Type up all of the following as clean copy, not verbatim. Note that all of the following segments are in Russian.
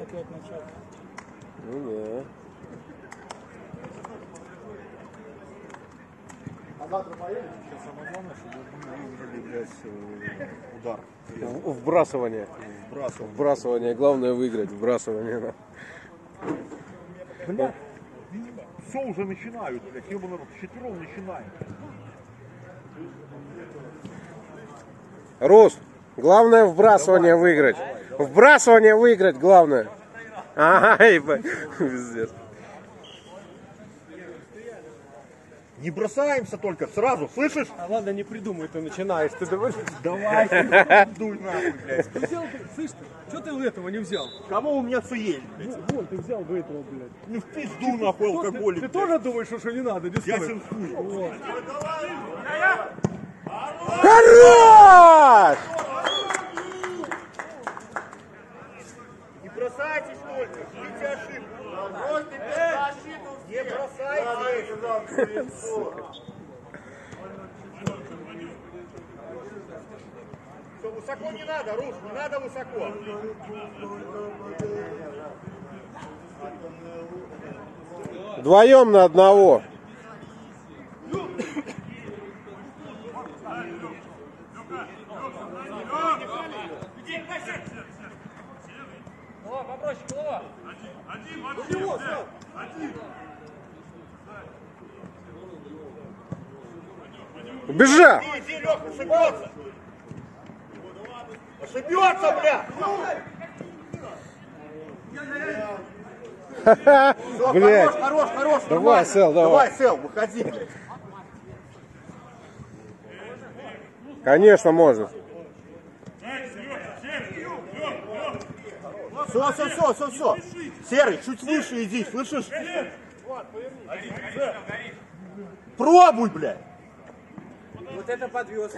опять начать. Ну да. А завтра поедем? Сейчас самое главное, чтобы мы выиграли удар. Вбрасывание. Вбрасывание. Главное выиграть. Вбрасывание. Бля, все уже начинают, блядь, ебаный рот, четвером начинаем. Рус, главное вбрасывание выиграть. Вбрасывание выиграть главное. Ай, пиздец. Не бросаемся только, сразу, слышишь? А ладно, не придумай, ты начинаешь. Ты давай. Давай, дуй нахуй, блядь. Ты взял, слышь, что ты у этого не взял? Кого у меня есть, блядь? Вон, ты взял бы этого, блядь. Ну в пизду нахуй алкоголик. Ты тоже думаешь, что не надо? Не Я стоит? синхую. Вот. Хорош! Не бросайтесь только, ждите ошибку. Не бросайтесь. Все, высоко не надо, Рус, не надо высоко. Вдвоем на одного. Попроще, голова. Бежа! Иди, Леха, ошибется. Ошибется, бля. Все, Блядь. хорош. Давай, нормально. Сел, давай. Давай, Сел, выходи, блядь. Конечно, можно. Все. Серый, чуть выше иди, слышишь? Пробуй, блядь. Вот это подвез.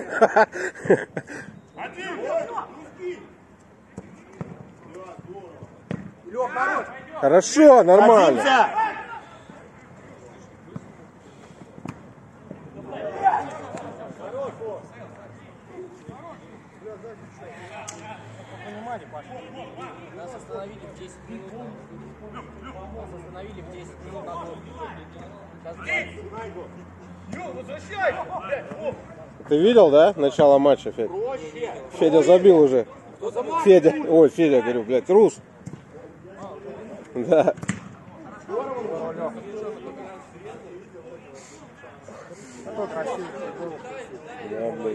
Лёх, хорош. Хорошо, нормально. Садимся. Понимали, Паша? Нас остановили в 10 минут. Нас остановили в 10 минут на гол. Ты видел, да, начало матча, Федя? Федя забил уже. Федя, ой, Федя, говорю, блядь, Рус. Да. Да, блядь.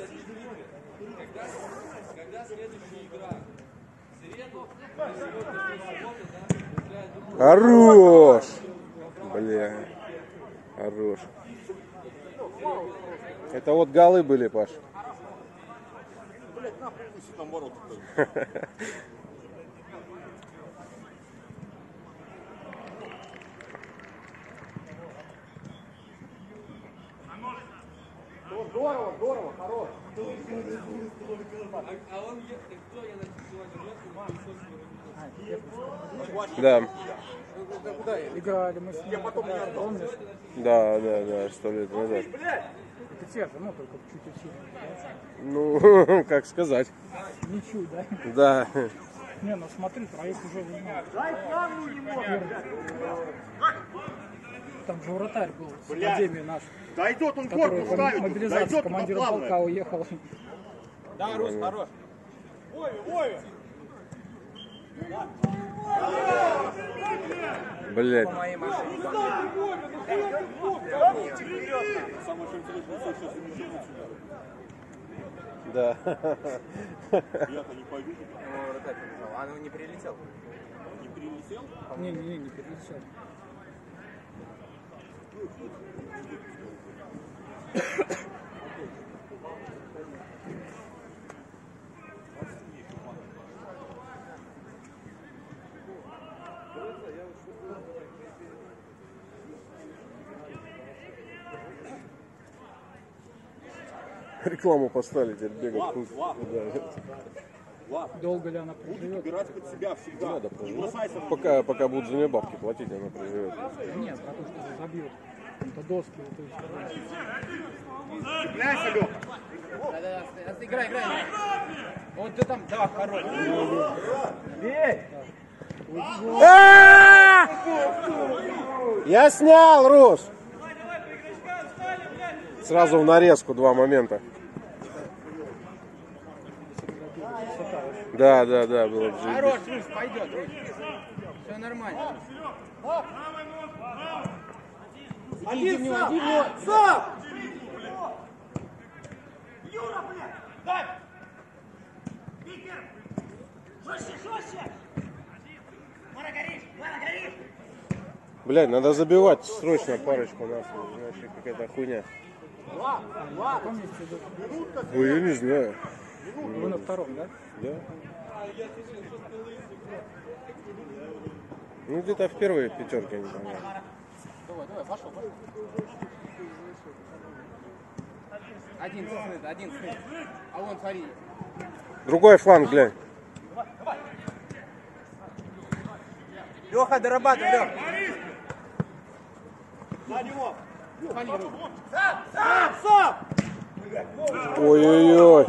Хорош! Бля, хорош. Это вот голы были, Паш. Блядь, нахуй если там ворота. Здорово, хорош. А он кто я Да. Куда играли мы с ним? Помнишь? Да, 100 лет назад. Это те же, ну только чуть-чуть. Ну, как сказать. Ничью, да? Да. Не, ну смотри, троих уже не надо. Дай плавну немного. Там же вратарь был с академии наш, Дойдет он который корпус ставит. мобилизация Дойдет командира туда полка плавно. уехал. Да, Рус, хорош. Ой. Блядь. По моей машине. Да. Я-то не пойду. А он не прилетел? Не прилетел? Не прилетел. Рекламу поставили, теперь бегать. Долго ли она проживет? Убирать под себя всегда. Надо Не бросайся. пока будут за нее бабки платить, она проживет. Нет, а то, что забил. Это доски. Вот эти. Цепляйся, Лёха. Да. Играй. Вот ты там, да, хорош. Бей! Я снял, Рус! Сразу в нарезку два момента. Да, было бы. Хорош, Русь, пойдет, Русь. Все нормально. Иди в него. Сам! Блядь, надо забивать срочно парочку нахуй, иначе какая-то хуйня. Ой, я не знаю. Вы на втором, да? Да. Ну где-то в первой пятерке, не знаю. Давай, пошел. Один снэп. А вон, смотри. Другой фланг, глянь. Леха, дорабатывай, Леха. Сам! Ой-ой-ой.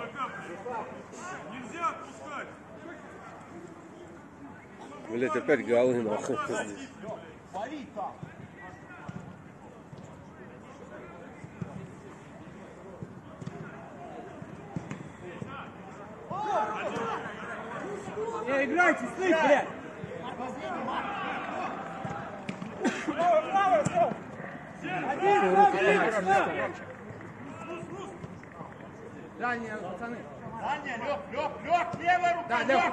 Блять, опять голы нахуй. Играйте, слышь, блядь! Дальние, пацаны. Лёг, левая рука, Да, Лёх.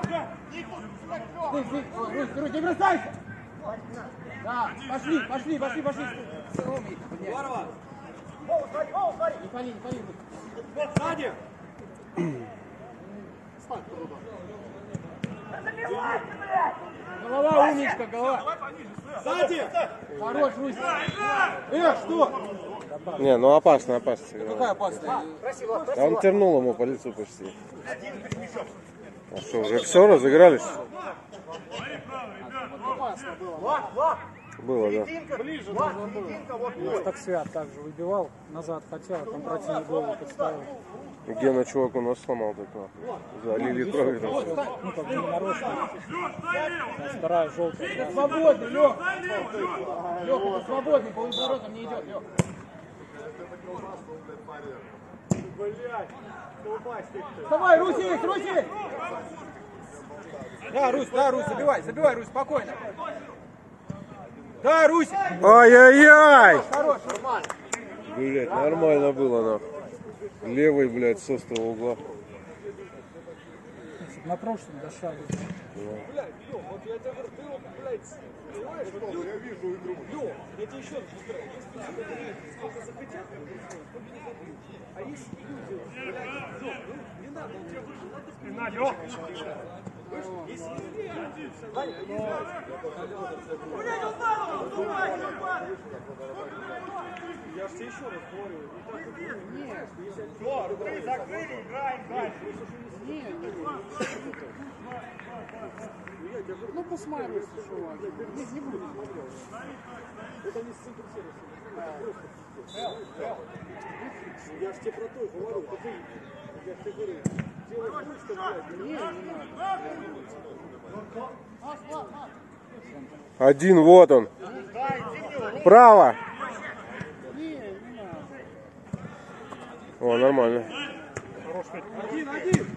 Русь, не бросайся. Да, пошли. Здорово. Не пали. сзади! Голова, умничка, голова. Сзади! Хорош, Русь. Что? Не, ну опасно. Какая опасная? Да он тернул ему по лицу почти. А что, уже все, разыгрались? Было, да. Так Свят также выбивал, назад хотел, а там противник голову подставил. Гена чувак у нас сломал так нахуй. Залили кровью там всё. Ну как бы не нарочно. Вторая желтая. Это свободный, Лёх. Лёх, это свободный, по воротам не идет, Лёх. Вставай, Русь есть! Да, Русь, забивай, Русь, спокойно. Да, Русь! Ай-яй-яй! Хорош, нормально. Блять, нормально было нахуй. Левый, блядь, с острого угла. На прошлом до шага. Я же тебе еще раз говорю. Все, руки закрыли, играем дальше. Ну посмотри, что важно. Не буду смотреть. Это не я же тебе про то говорю. Я же тебе говорю. Делай пульс, блядь. Один, вот он. Право. О, нормально. Один.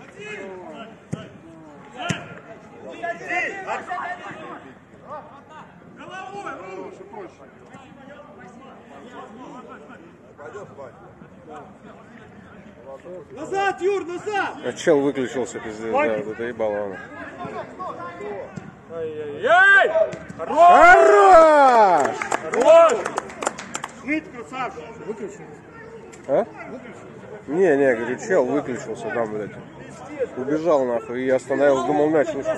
Головой, лучше, проще. Назад, Юр, назад! А чел выключился, пиздец, да, вот это ебало он. Ай-яй-яй! Хорош! Шмидт, красавчик! А? Не, говорю, чел выключился там, блядь. Убежал нахуй, и я остановился, думал, мяч вышел.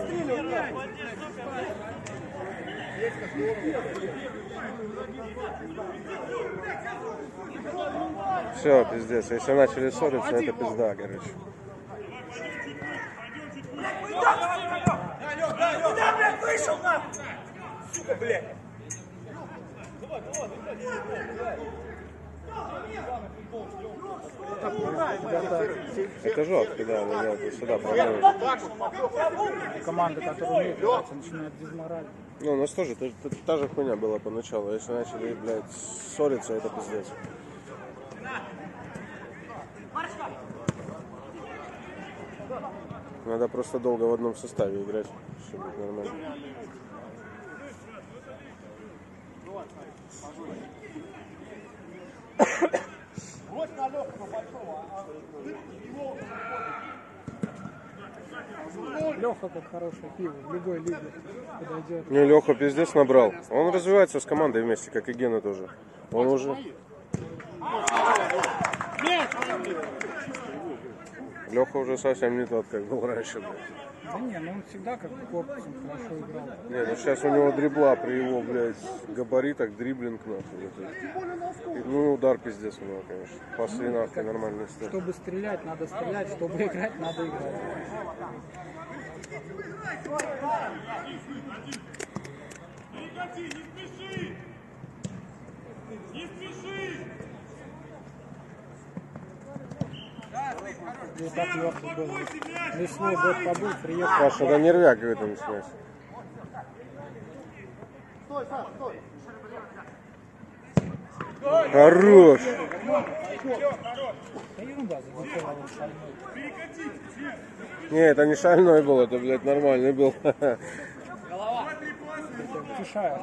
Все, пиздец, если начали ссориться, это пизда, короче. Куда, блядь, вышел, нахуй? Сука, блядь! Это жестко, да, но я сюда проблема. Команда, которая умеет играть, начинает дезмораль. Ну, у нас тоже та же хуйня была поначалу. Если начали, блядь, ссориться, это пиздец. Надо просто долго в одном составе играть, чтобы быть нормально. Леха как хорошее пиво, в любой лиге подойдет. Не, Леха пиздец набрал. Он развивается с командой вместе, как и Гена тоже. Он уже... Леха уже совсем не тот, как был раньше. Блядь. Да не, ну он всегда как корпусом хорошо играл. Не, ну сейчас у него дрибла при его, блядь, габаритах, дриблинг нахуй. И, ну, удар пиздец у него, конечно. Пасы нахуй нормальные стоят. Чтобы стрелять, надо стрелять, чтобы играть, надо играть. И так Леха был. Весь свой год побыл, приехал. Паша, да нервяк в этом смысле. Хорош! Да ерунда, забыл шальной. Не, это не шальной был, это, блядь, нормальный был. Это тишая.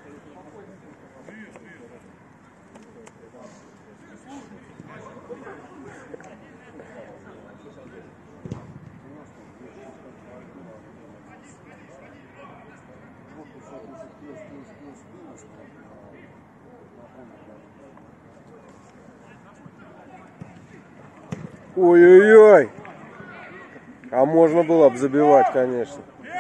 Ой-ой-ой! А можно было бы забивать, конечно.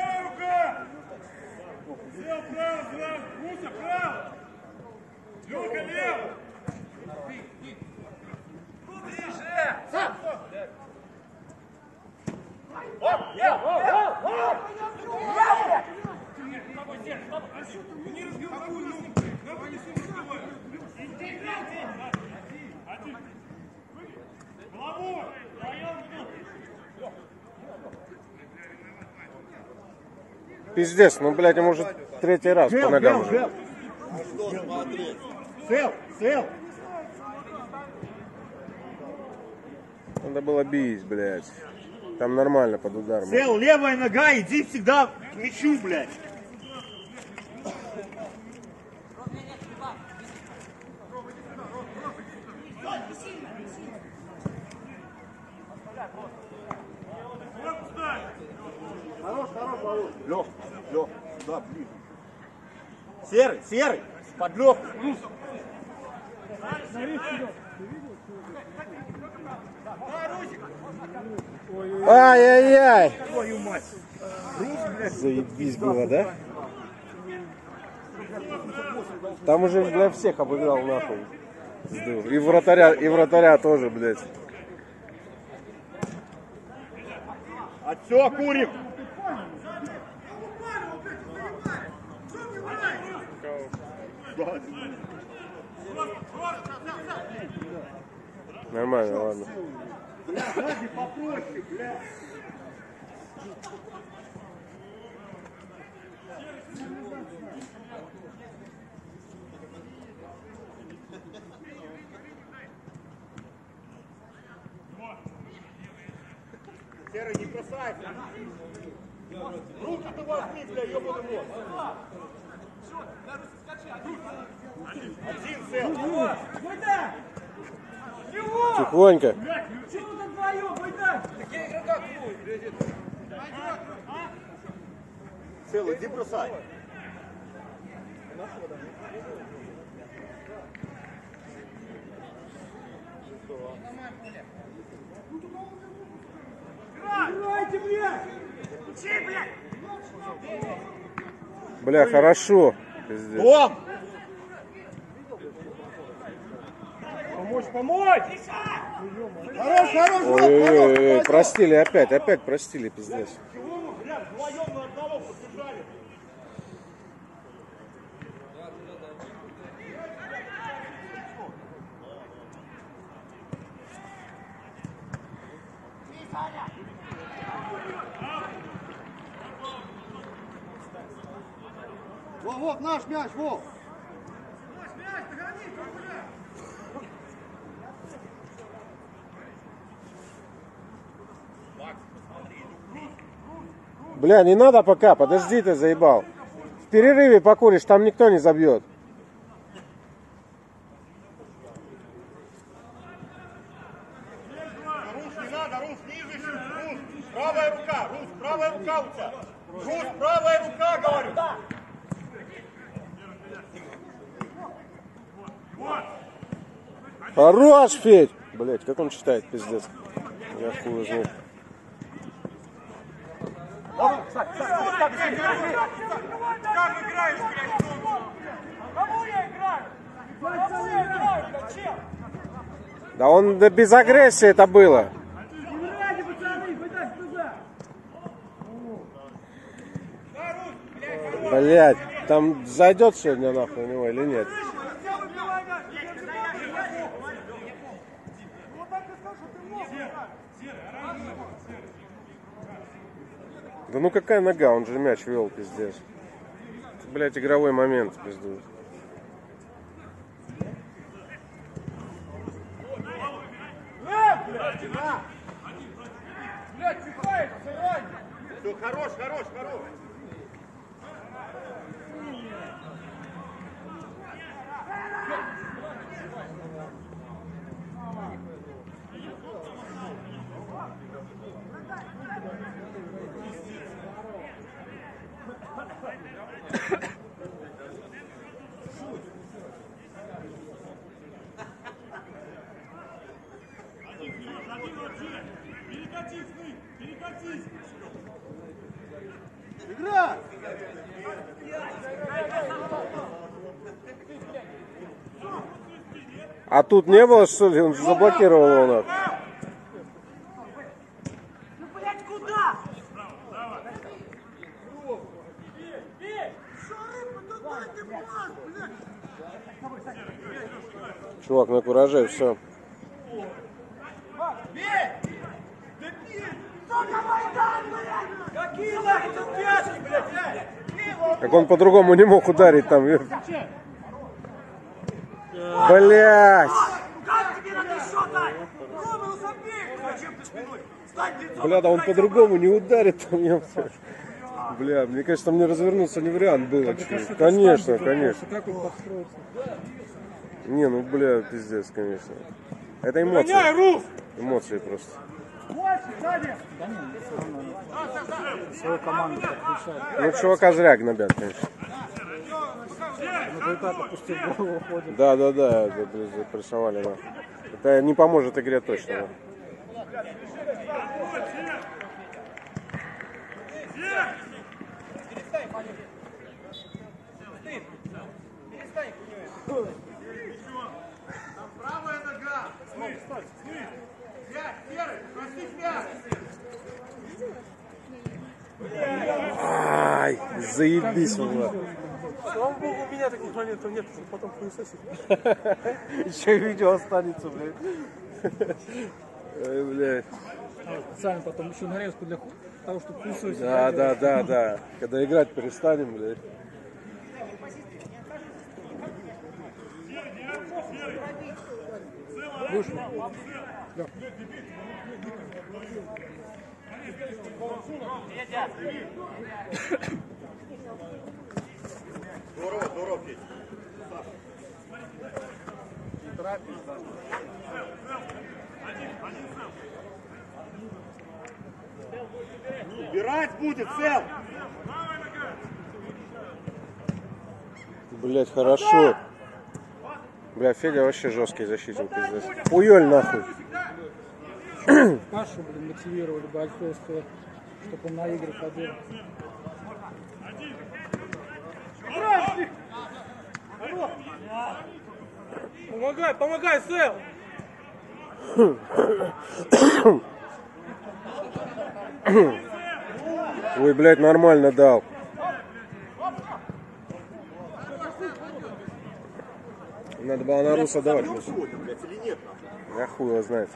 Пиздец, ну, блядь, ему уже третий раз по ногам уже. Сел! Надо было бить, блядь. Там нормально под ударом. Сел, левая нога, иди всегда к мячу, блядь. Хорош, Володь. Лех, сюда, ближе. Серый, под Леху. Ай-яй-яй! Твою мать. Заебись было, да? Там уже для всех обыграл нахуй. И вратаря тоже, блядь. А все, курим. Нормально, ладно. Бля, сзади попроще, бля. Серый, не бросайся. Руки-то возьми, бля, ёбаный мозг. Один цел. Тихонько. Цел, иди бросай. Играйте, блядь! Учи, блядь! Бля, хорошо. Пиздец. Бом! Помочь! Хорош! Ой-ой-ой, простили опять простили, пиздец. Чего мы, блядь, вдвоем на одного побежали? Вов, наш мяч, Вов! Бля, не надо пока, подожди, ты заебал. В перерыве покуришь, там никто не забьет. Рус, не надо, Рус, ниже чуть, Рус. Правая рука, Рус, правая рука у тебя. Рус, правая рука, говорю. Хорош, Федь! Блять, как он читает, пиздец. Я хуй знаю. Как играешь, блядь? Кому я играю? Кому я играю, блядь, чем? Да он да без агрессии это было. Блять, там зайдет сегодня нахуй у него или нет? Да ну какая нога, он же мяч вел, пиздец. Блять, игровой момент, пиздец. Все, хорош, хорош, хорош. Играй! А тут не было, что ли? Он же заблокировал его нахуй. Ну, блядь, куда? Чувак, на кураже, все. Какие нахуй тут пятки, блядь? Как он по-другому не мог ударить там. Блять! Как тебе надо еще дать? Рома, ну забей! Зачем ты спиной? Встань лицом! Бля, да он по-другому не ударит там. ёпта. Бля, мне кажется, мне развернуться не вариант было. Конечно, конечно. Как он подстроится? Не, ну бля, пиздец, конечно. Это эмоции. Эмоции просто. Свою команду подключает. Ну, чувака зря гнобят, конечно. Результат опустил голову, уходит. Да, это, блин, запрессовали, да. Это не поможет игре точно. Да. Правая нога! Мяч, серый, проси мяч! Ай, заебись, Влад. Слава богу, у меня таких моментов нет, потом хуесосить. Еще и видео останется, блядь. Ой, блядь. Специально потом еще нарезку для того, чтобы пульсовать. Да. Когда играть перестанем, блядь. Вышел. Здорово, здорово, Петь. Убирать будет, цел! Блядь, хорошо. Бля, Федя вообще жесткий защитник, пиздец. Пуёль нахуй. Пашу, блин, мотивировали бы Альфовского, чтобы он на игры ходил. Помогай, Сэл! Ой, блядь, нормально дал. Надо было на Руса давать. Сегодня, блядь, или нет? Я хуй его знает.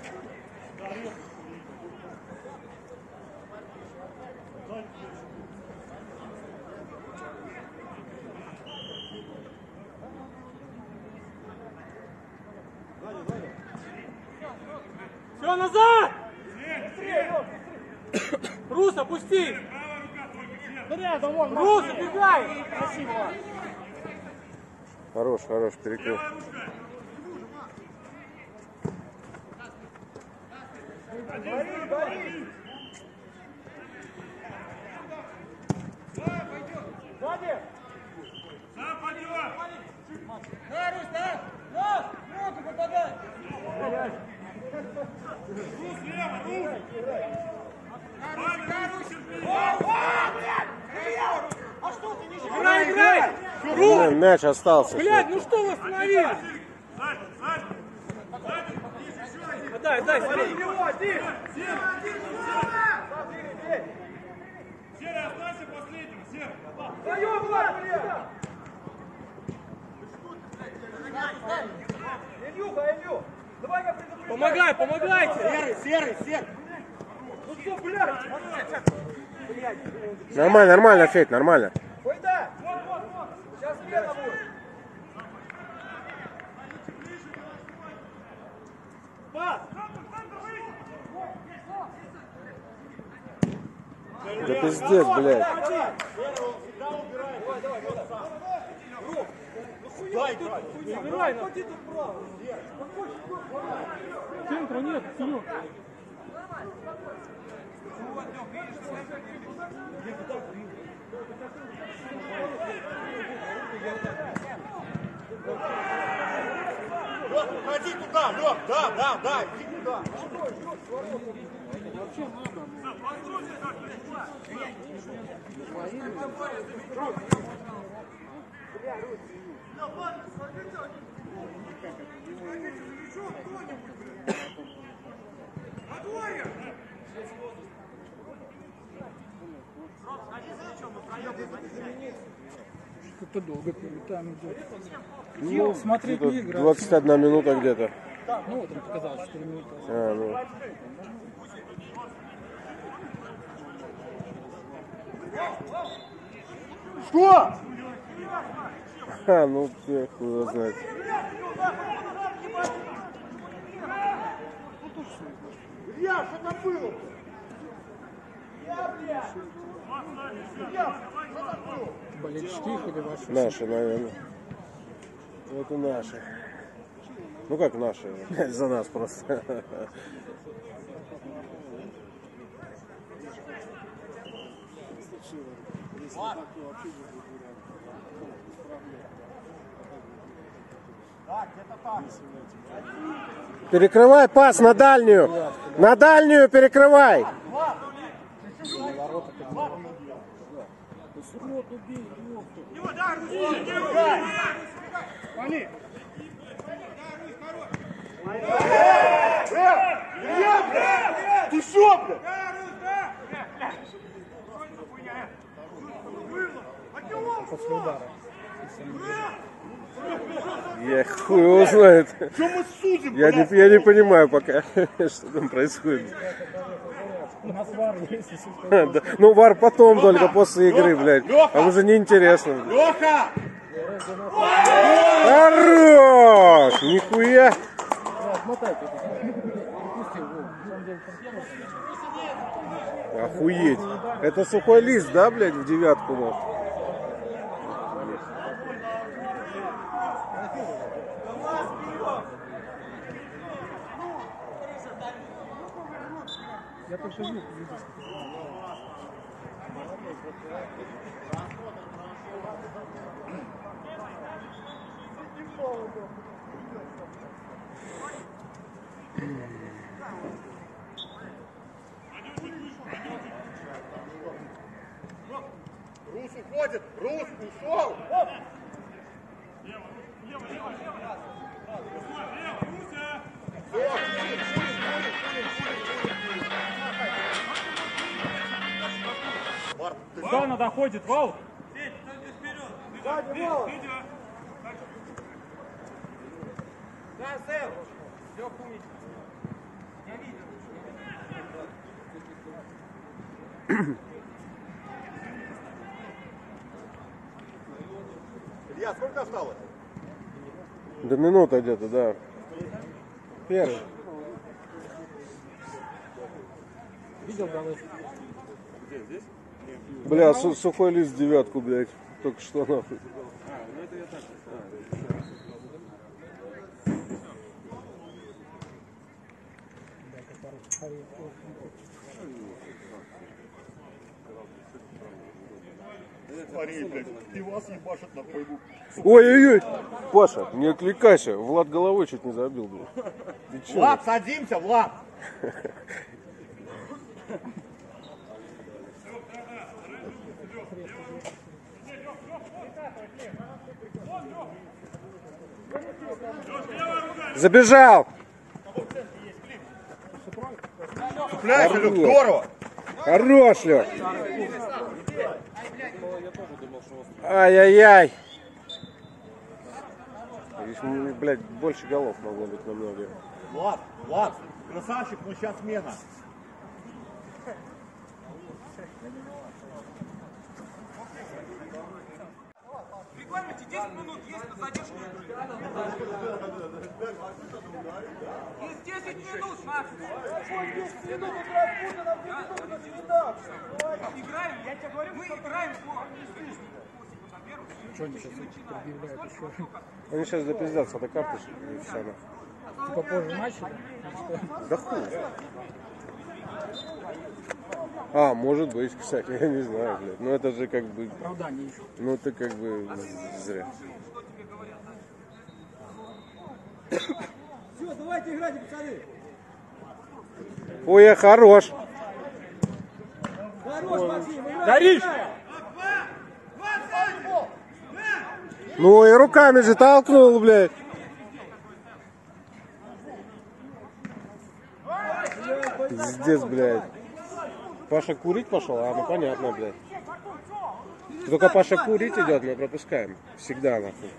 назад! Рус, опусти! Рус, убегай! Хорош, хорош, перекрыл. Да, Русь, да! Да! Руку попадай! Рус, лево, Рус! А что ты не играй, играй! Рус! Мяч остался. Блядь, ну что вы остановились? Дай, смотри. Серый, останься последним, Серый. Даем, Влад, блядь! Илюха, давай я предупреждаю. Помогайте! Серый! Ну что, блядь? Нормально, Федь, нормально. Ой, да! Вот. Сейчас смена будет. Пас! Да пиздец, блядь. Играй, центра нет, Синёк. Лёх, уходи туда, Лёх, да, иди туда. Что-то долго там идет. Ну, смотреть тут не играть. 21 минута где-то. Ну вот он показал 4 минуты. Ну. Что? Ну, хуй его знает. Илья, что там было? Болельщики их или ваши? Наши, наверное. Это наши. Ну как наши? За нас просто. Перекрывай пас на дальнюю. На дальнюю перекрывай. Ты что, блядь? После удара. Я хуй его знает. Что мы судим, Я не понимаю пока, что там происходит. У нас вар есть, если что. Да. Ну, вар потом, только после игры, блядь. А уже неинтересно. Лёха! Хорош! Нихуя! Охуеть. Это сухой лист, да, блядь, в девятку, нахуй? Я только звук видел. Рус уходит! Рус ушел! Куда доходит, Вал? Да, Сэм! Все, хуй. Я видел. Илья, сколько осталось? До минуты где-то, да. Первый. Видел голышку? Бля, сухой лист девятку, блядь. Только что нахуй. Смотри, блядь, пивас ебашит на пойму. Ой-ой-ой! Паша, не отвлекайся. Влад головой чуть не забил, блядь. Ты чё? Влад, садимся, Влад! Забежал! Цепляйся, Люк, здорово! Хорош, Лёх! Ай-яй-яй! Видишь, блядь, больше голов могло быть намного. Влад, красавчик, но сейчас смена. В регламенте 10 минут есть на задержку игры. Есть 10 минут, Макс. 10 минут играть буду, нам 10 минут не дам. Играем, я тебе говорю, мы играем Что они сейчас предъявляют еще? Они сейчас допиздят фотокарту и все. Типа позже матча? Да хуй. А, может быть, кстати, я не знаю, блядь. Ну это же как бы... Оправдание еще. Ну это как бы зря. Все, давайте играйте, пацаны. Ой, я хорош. Хорош, Максим, играй. Горишь! Ну и руками же толкнул, блядь. Пиздец, блядь. Паша курить пошел? А, ну понятно, блядь. Только Паша курить идет, мы пропускаем. Всегда, нахуй.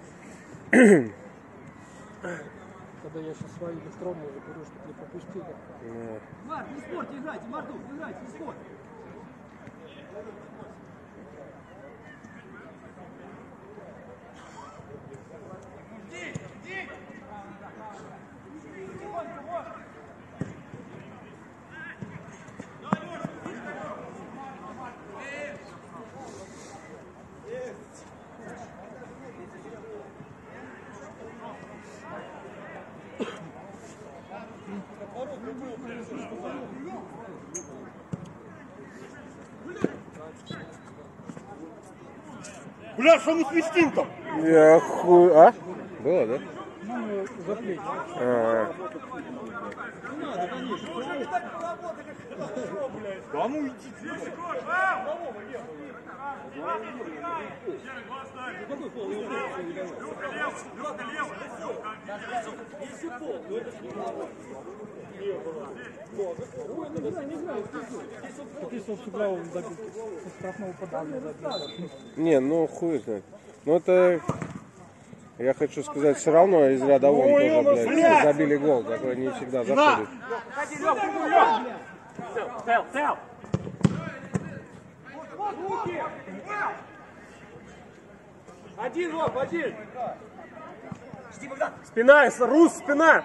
Когда я сейчас свои электронные уже курю, чтобы не пропустили. Марк, не спорьте, играйте, Мартук, играйте, не спорьте. Бля, что мы свистим там? Я хуй... А? Было, да? Ну, заплеть. А, Да ну идите. Если он сыграл, он забил. Со штрафного подания забил. не, ну хуй знает. Ну это... Я хочу сказать, все равно из ряда вон тоже, блядь, забили гол, такой не всегда заходит. Один, Лоб, один. Спина, Рус, спина!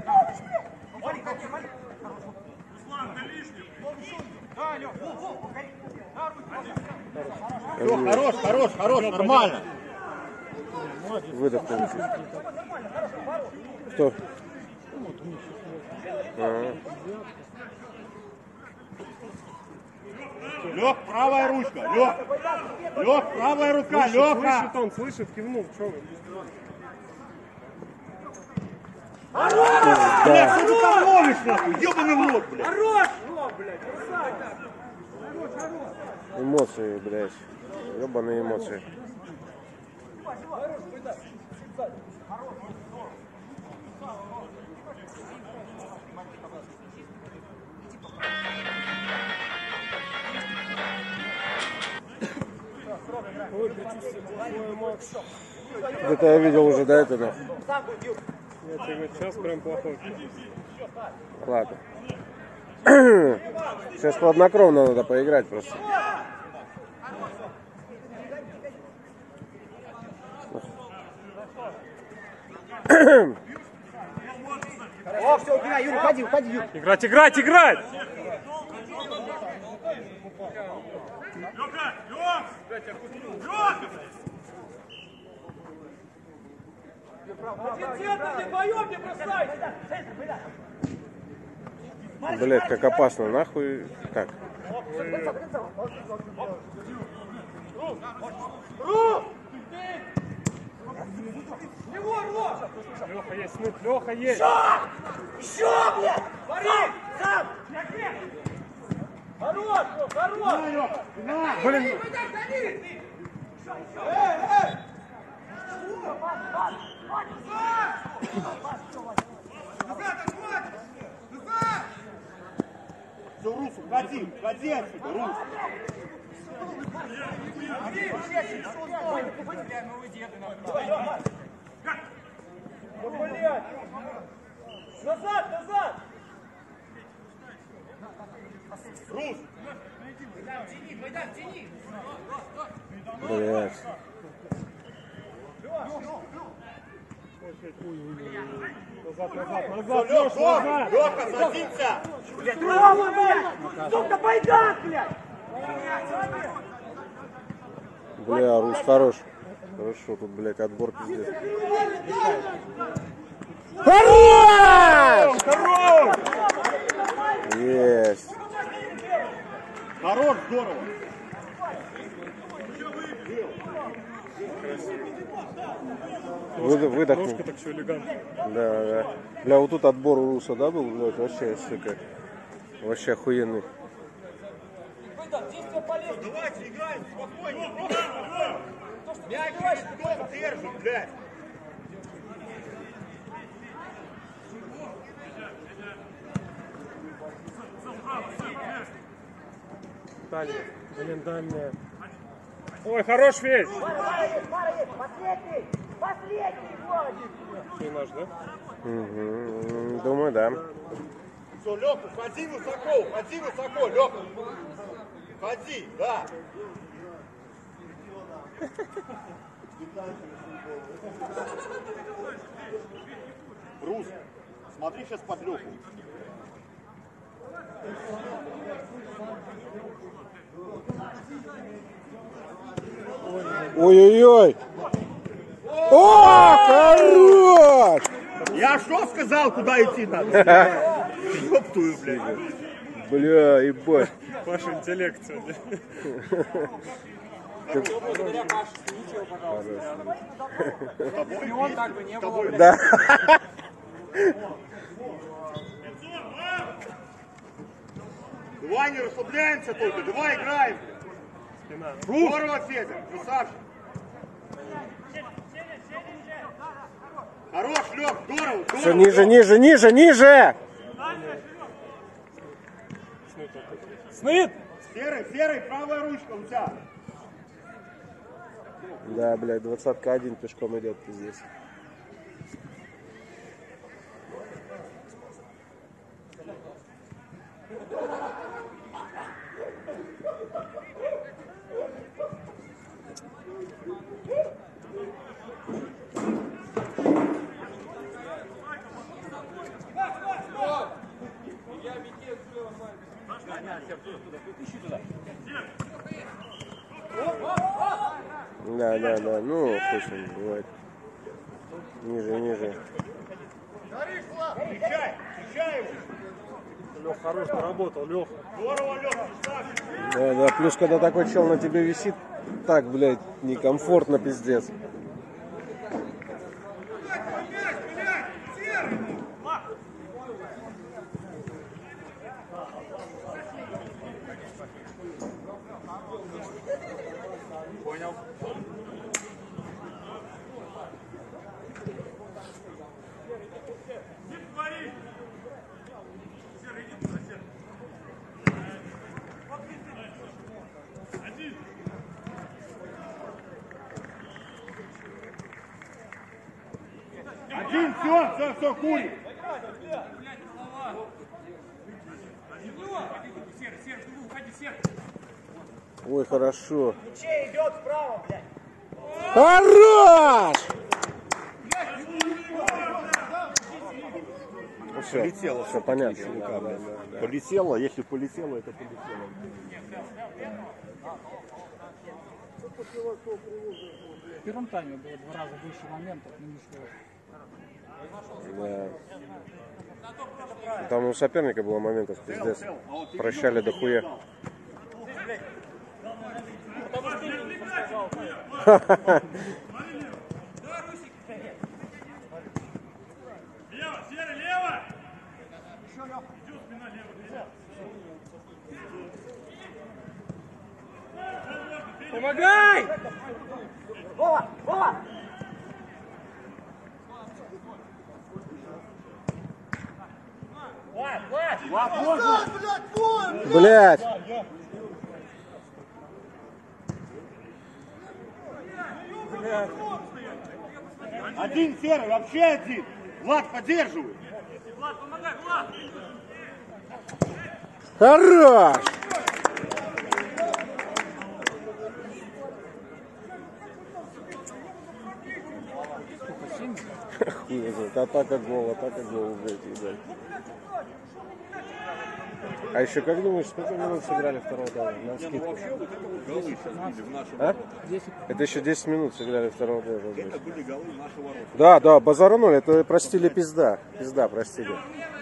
Все, хорош, нормально. Выдох получил. Кто? Лех, правая ручка, Лех, правая рука, Леха. Он слышит, кивнул, что вы? Бля, что ты там ловишь, нахуй, ебаный в рот, блядь. Хорош, Лоб, блядь, красавец. Эмоции, блядь. Ебаные эмоции. Где-то я видел уже до этого. Сейчас прям плохой. Ладно. Сейчас хладнокровно надо поиграть просто. О, все, убирай, Юра, уходи, Юра. Играть! Лёха! Лёх! Лёха! Один центр, не вдвоем, не бросайте! Блять, как опасно, нахуй. Так. Его, Рос! Леха есть, Смит, Леха есть. Еще, блядь! Смотри! Сам! Хорош, хорош! Блин, Все, Рус, уходи, уходи отсюда, Рус. Назад, назад! Рус! Блять. назад, Лёх, назад. Лёха, садимся! Рома, блядь! Сука, байдан, блядь! Бля, Рус хорош. Хорошо, тут, блядь, отбор пиздец. Хорош! Хорош! Есть. Хорош, здорово! Выдохнул. Ножка так все элегантно. Да, да. Бля, вот тут отбор у Руса, да, был, блядь, вообще, сука. Вообще охуенный. Действие полезно! Давайте играем спокойнее, просто мяч перед дом держим, блядь! Дальняя. Блин, дальняя. Ой, хорош весь. Пара есть! Последний! Последний, Володя! Ты наш, да? Угу. Думаю, да. Все, Лёха, уходи высоко, Лёха! Уходи, да! Рус, смотри сейчас под Лёху. Ой-ой-ой. О, хорош! Я что сказал, куда идти надо? Ёптую, блядь. Бля, ебать. Паша интеллект сегодня. Благодаря Паше, ничего, пожалуйста. И он так бы не было, блядь. Да. Давай не расслабляемся только, давай играем. Здорово, Федя, красавчик. Хорош, Лёх, здорово, Все, здорово. ниже, ниже, ниже, ниже. Смит! Серый, правая ручка у тебя. Да, блядь, 20-ка один пешком идет пиздец. Да, да, да, ну, хуй с ним, бывает. Ниже, ниже. Встречай его. Лех хорош поработал, Леха. Здорово, Лёх, красавчик. Да, да, плюс, когда такой чел на тебе висит, так, блядь, некомфортно, пиздец. Понял. Один, все, хуй. Ой, хорошо. Чей идет вправо, блядь! Хорош! все. Полетело. Все понятно. чувака, Да, блядь. да, да. Полетело, если полетело, это полетело. В первом тайме было 2 раза больше моментов, но не шло. Да. Там у соперника было моментов, пиздец. Прощали дохуя. Лево, Серый, лево! Идет спина лево. Помогай! Блять! Один Серый, вообще один. Влад, поддерживай. Влад, помогай, Влад! Хорош! Хуй знает. Атака гол, блядь, ебать. А еще как думаешь, сколько минут сыграли второго тайма? На скидку. Вообще вот это вот голы сейчас были в нашем А? вороте. Это еще 10 минут сыграли второго тайма. Это были голы нашего ворота. Да, да, базаранули, это простили пизда. Пизда простили.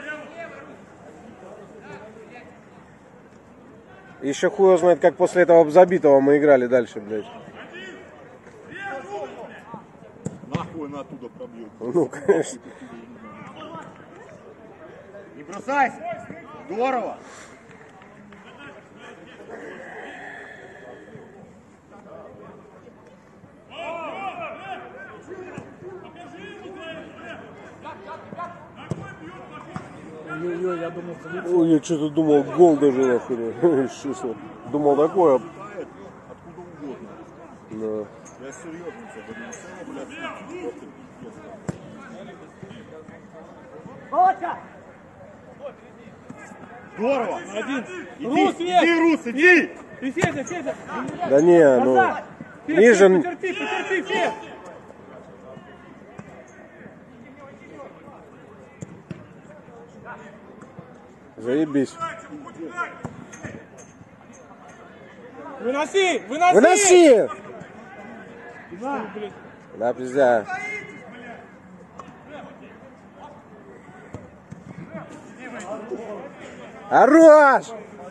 Еще хуй его знает, как после этого забитого мы играли дальше, блядь. Нахуй она оттуда пробьет. Ну, конечно. Не бросайся. Здорово. Ой-ой-ой, я думал, залетит. Ой, я что-то думал, гол даже нахуй. Шисто. Думал такое. Откуда угодно. Да. Я серьезно тебе говорю. Целый, блядь, спорт, пиздец. Здорово. Один. Иди, Рус, есть! иди, Рус, иди. Ты, Федя, Федя! Да не, ну. Назад! Федь, Ниже. Потерпи, потерпи, Федь! Заебись. Выноси! Выноси! Выноси! Да, блядь. Да, пизда. Хорош!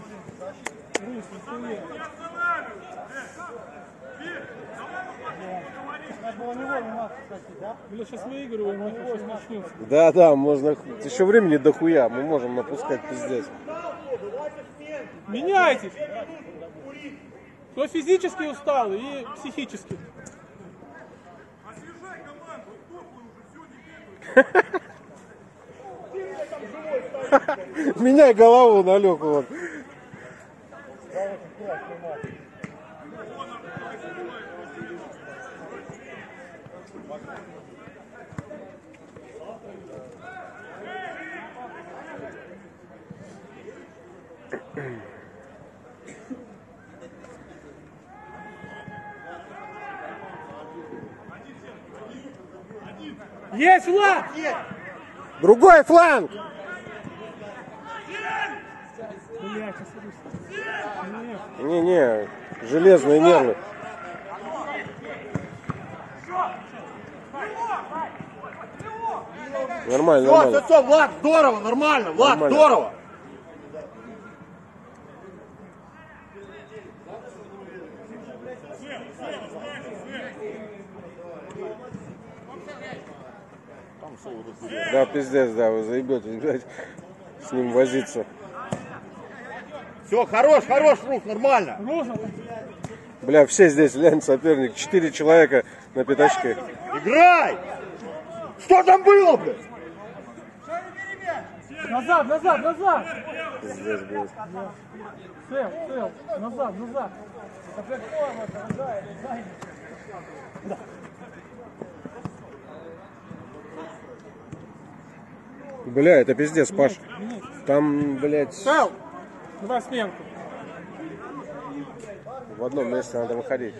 Бля, сейчас выигрываем, мы сейчас начнем. Да, да, можно. Еще времени дохуя. Мы можем напускать пиздец. Меняйтесь! Кто физически устал и психически. Освежай команду, дохлый уже, все, не Меняй голову на Леху. Вот. Есть, Влад! Другой фланг! Блядь, освободись. Нет. Не-не, железные нервы. Нормально, Все, нормально. все, Влад, здорово, нормально, Влад, Нормально. здорово. Да, пиздец, да, вы заебетесь, блядь, с ним возиться. Все, хорош, хорош, Рус, нормально. Роза, Бля, все здесь, глянь, соперник, 4 человека на пятачке. Играй! Что там было, блядь? назад, назад, назад! Пиздец, блядь. Цел, назад, назад. Бля, это пиздец, Паш. Там, блядь, Цел! Давай сменку. в одном месте надо выходить.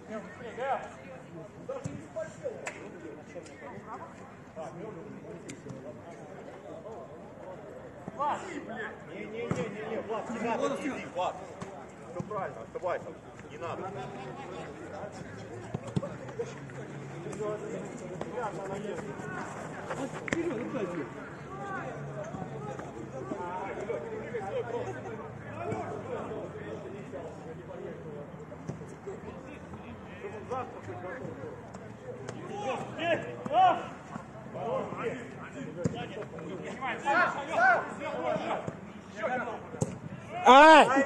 Не-не-не, Влад, не надо, иди, Влад. Все правильно, оставайся, не надо. Ай!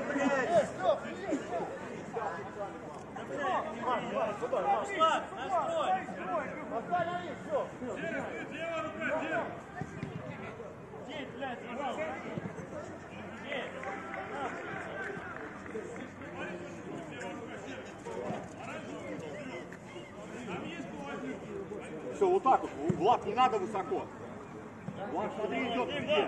Все, вот так вот, Влад, не надо высоко. Влад, смотри, идет где.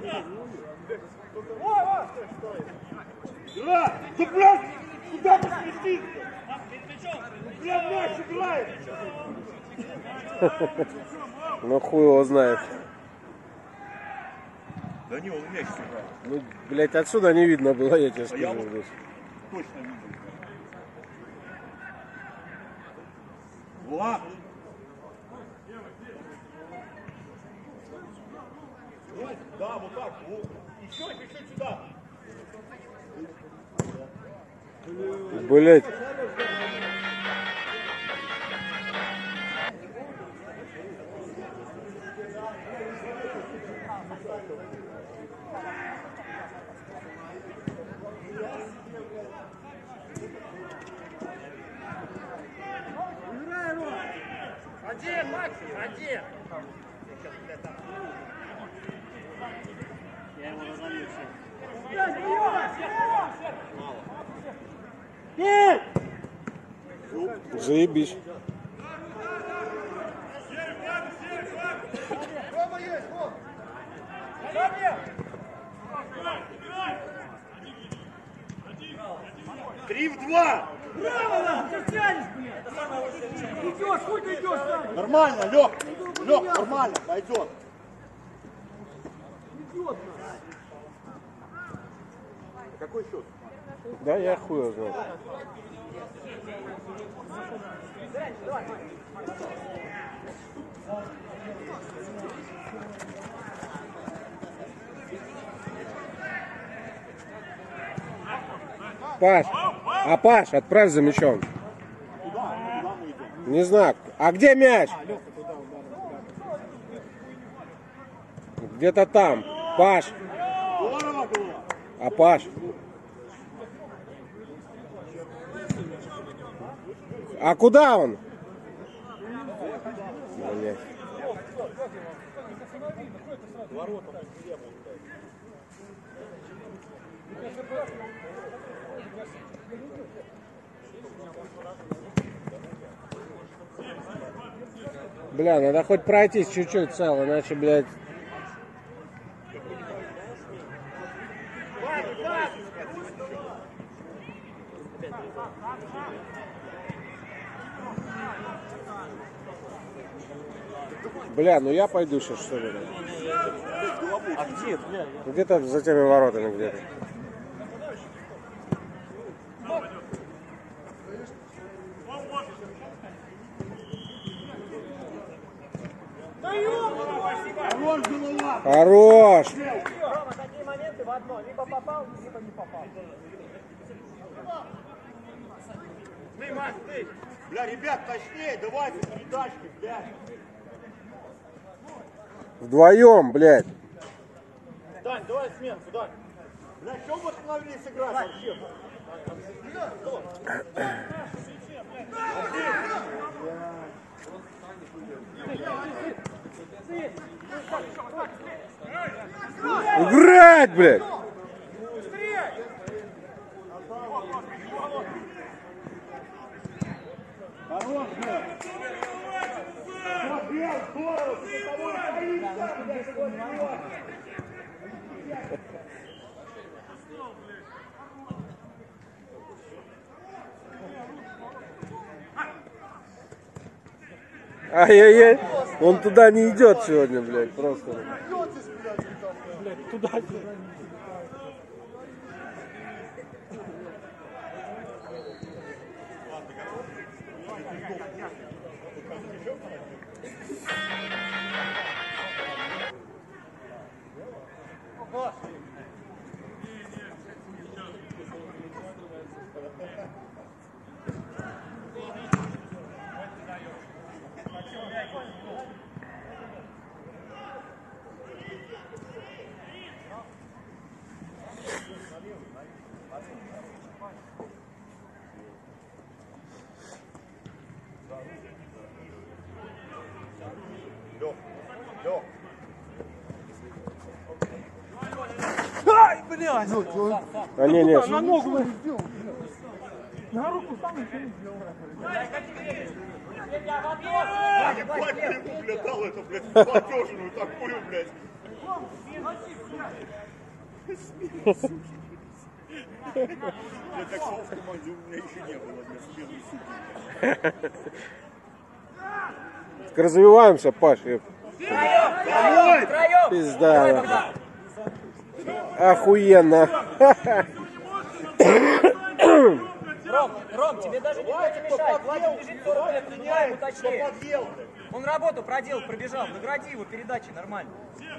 Да, да, блядь, куда ты сместишься? Блядь, мяч играет. Ну хуй его знает. Да не, он мяч сыграл. Ну, блядь, отсюда не видно было, я тебе А скажу. я вот здесь. точно видел. Влад! Да, вот так. Вот. Еще сюда. Блядь. Один, Макс, один. Я его разолью все. Заебись. Рома есть, вот! 3-2. Браво, ты тянешь, блядь! Идешь, хуй ты идешь сам! Нормально, Лёг. Лёг, нормально, пойдет. Идет, Какой счет? Да, я хуй его знаю. Паш, а Паш, отправь за мячом. Не знаю. А где мяч? Где-то там. Паш. Здорово было. А Паш? А куда он? Блядь. Бля, надо хоть пройтись чуть-чуть цело, иначе, блядь. Бля, ну я пойду сейчас, что ли. А где, бля? Где-то за теми воротами где-то. Хорош, голова. Хорош! Рома, такие моменты в одно. Либо попал, либо не попал. Ты, Макс, ты. Бля, ребят, точнее, давайте передачки, бля. Вдвоем, блядь. Дань, давай сменку, Дань. Бля, что мы остановились играть вообще? Играть, блядь! Хорош, бля. Смотрел, здорово, ты тобой боишься, бля, что Ай-яй-яй. Он туда не идет сегодня, блядь, просто. Блядь, туда. Ай, блядь! А не. На ногу сделал. На руку сам ничего не сделал. Ебать, я ему, блядь, дал эту, блядь, платежную такую, блядь. Я так слов в команде у меня еще не было, блядь, первый суки. Так развиваемся, Паш. Втроем! Пизда. Охуенно. Ром, тебе даже никто не мешает. Владик бежит 40 метров, давай ему точнее. Подъел, блядь. Он работу проделал, пробежал. Награди его передачей нормально.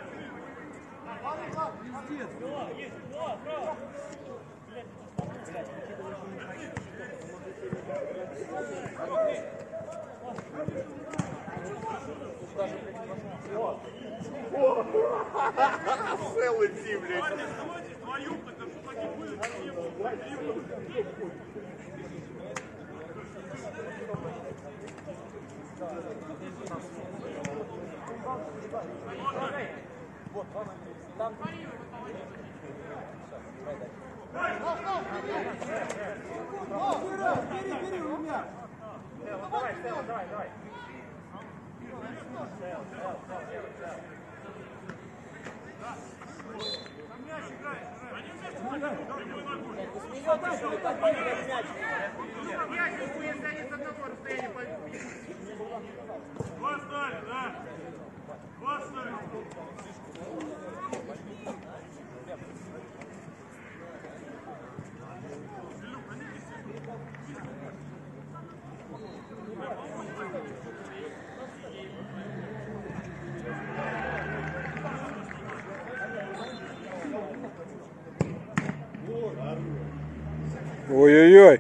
Целый ти, блядь. Ой-ой-ой.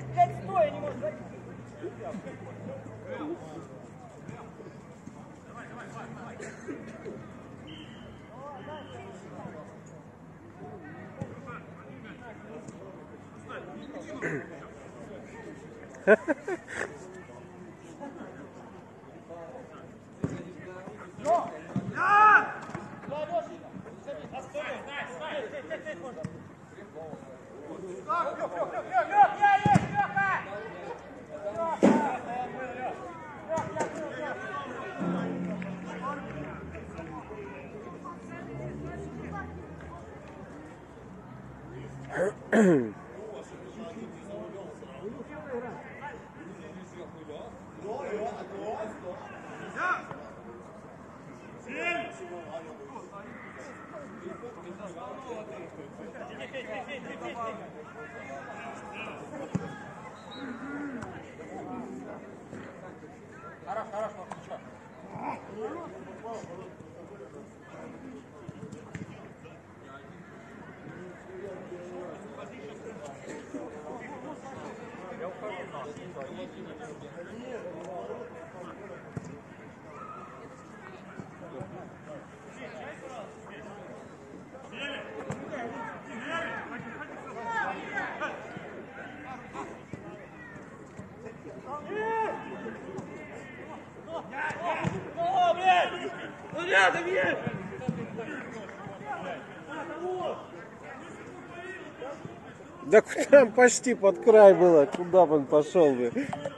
Да там почти под край было, куда бы он пошел бы?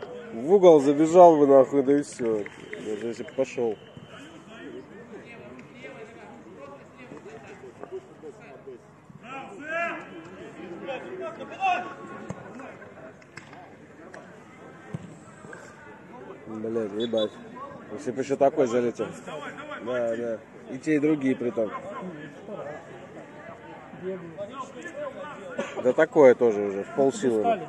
В угол забежал бы нахуй, да и все. Даже если бы пошел. Блядь, ебать. Если бы еще такой залетел. Да, да. И те, и другие притом. Да такое тоже уже, в полсилы. Да.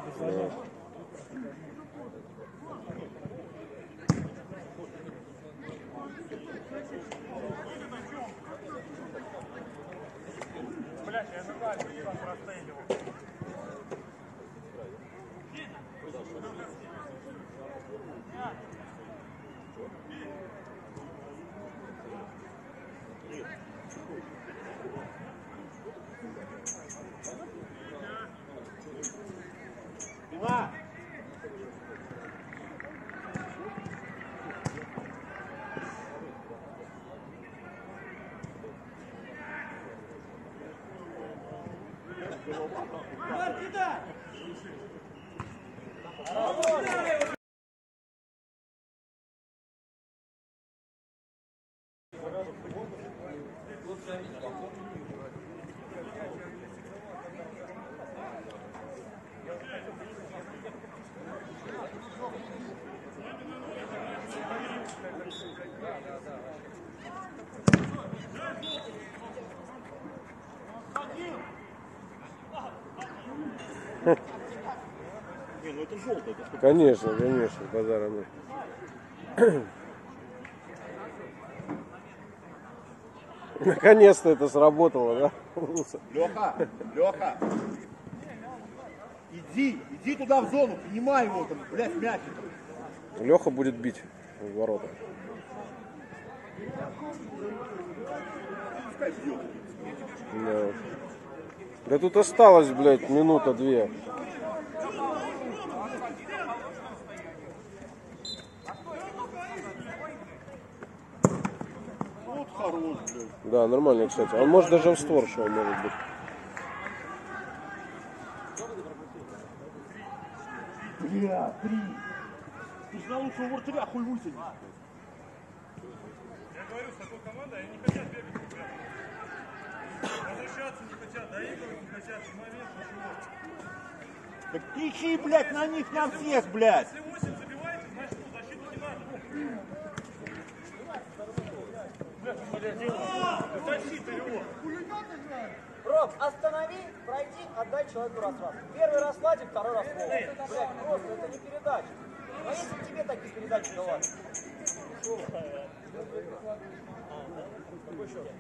Не, ну это желтый. Конечно, конечно, базара нет. Наконец-то это сработало, да? Леха, Леха. Иди туда в зону, принимай его там, блядь, мяч. Леха будет бить в ворота. Да. Да тут осталось, блядь, минута-две. Вот хорош, блядь. Да, нормально, кстати. Он может даже в створ шел, может быть. Бля, 3. Ты же на лучшего вратаря хуй вытянешь. Я говорю, с такой командой они не хотят бегать, ребята. Возвращаться не хотят, доигрывать не хотят. И момент ничего. Так кричи, блядь, на них, на всех, блядь. Если 8 забиваете, значит, ну, защиту не надо. Тащи ты его. Роб, останови, пройди, отдай человеку раз-раз. Первый раз Владик, второй раз Вова. Блядь, просто это не передача. А если бы тебе такие передачи давали? Какой счет?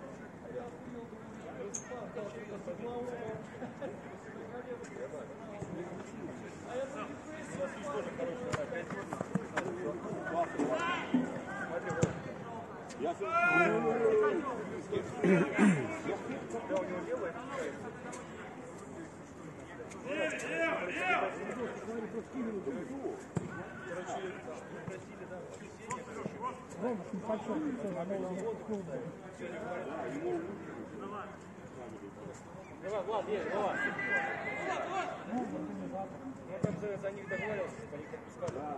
Давай, Влад, есть, давай. Ну, там за них договорился, они как пускали.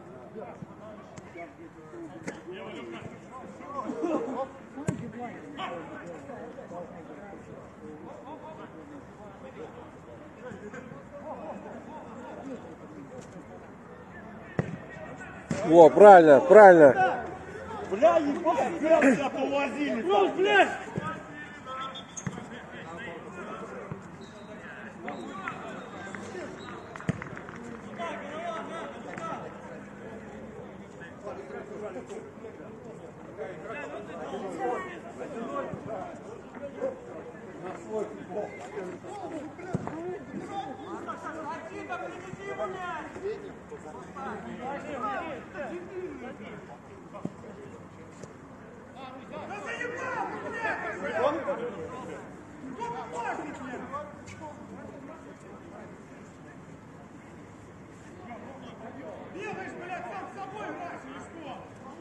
Во, правильно, правильно. Бля, ебать, тебя повозили. Ну, блядь. Делаешь, блядь, сам с собой играешь или что?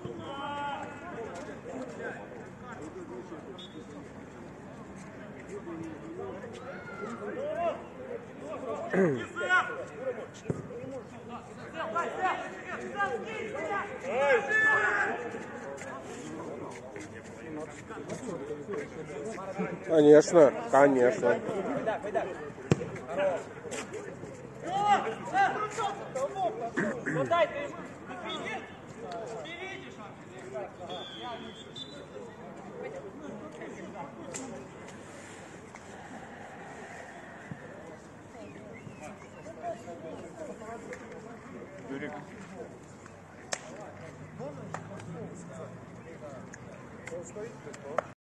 Конечно, конечно. Ну дай ты ему. Юрик. Он стоит,